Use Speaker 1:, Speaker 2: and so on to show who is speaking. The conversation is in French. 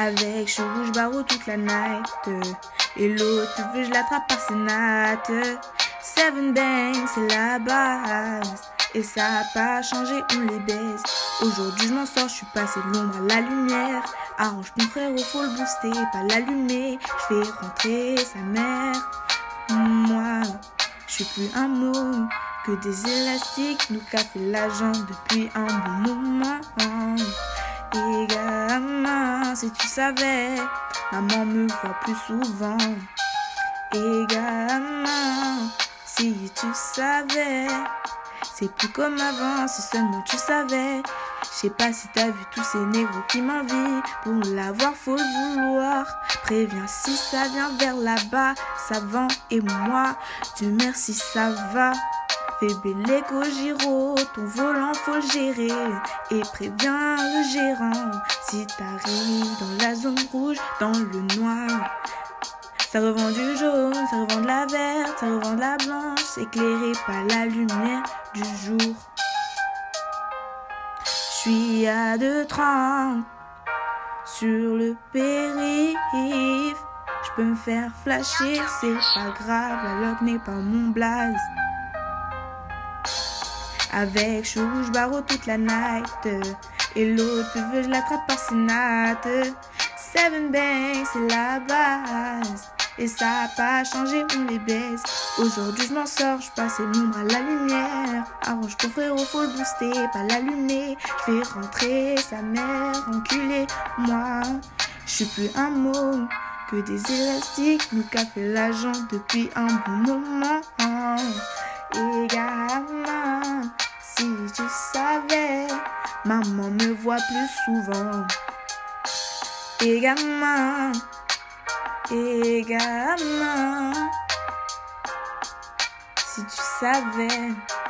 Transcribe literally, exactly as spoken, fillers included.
Speaker 1: Avec cheveux rouge barreau toute la night. Et l'autre tu veux je l'attrape par ses nattes. Seven Bang c'est la base. Et ça a pas changé, on les baise. Aujourd'hui je m'en sors, je suis passé de l'ombre à la lumière. Arrange ton frère, faut le booster, pas l'allumer. Je fais rentrer sa mère. Moi, je suis plus un môme que des élastiques. Nous qu'a fait la jambe depuis un bon moment. Et gamin, si tu savais, maman me voit plus souvent. Et gamin, si tu savais, c'est plus comme avant, si seulement tu savais. Je sais pas si t'as vu tous ces négros qui m'envient. Pour l'avoir, faut le vouloir. Préviens si ça vient vers là-bas. Savant et moi, Dieu merci, ça va. Fais belle Giro, ton volant faut le gérer. Et préviens le gérant si t'arrives dans la zone rouge, dans le noir. Ça revend du jaune, ça revend de la verte, ça revend de la blanche, éclairée par la lumière du jour. Je suis à deux trente sur le périph'. Je peux me faire flasher, c'est pas grave, la loque n'est pas mon blaze. Avec cheveux rouge barreau toute la night. Et l'autre veut je l'attrape par ses nattes. Seven Bang c'est la base. Et ça a pas changé, on les baise. Aujourd'hui je m'en sors, je passe l'ombre à la lumière. Arrange ton frérot, faut le booster, pas l'allumer. Je fais rentrer sa mère, enculé. Moi, je suis plus un môme que des élastiques. Nous qu'a fait la jambe depuis un bon moment. Et gamin, si tu savais, maman me voit plus souvent. Et gamin, et gamin, si tu savais.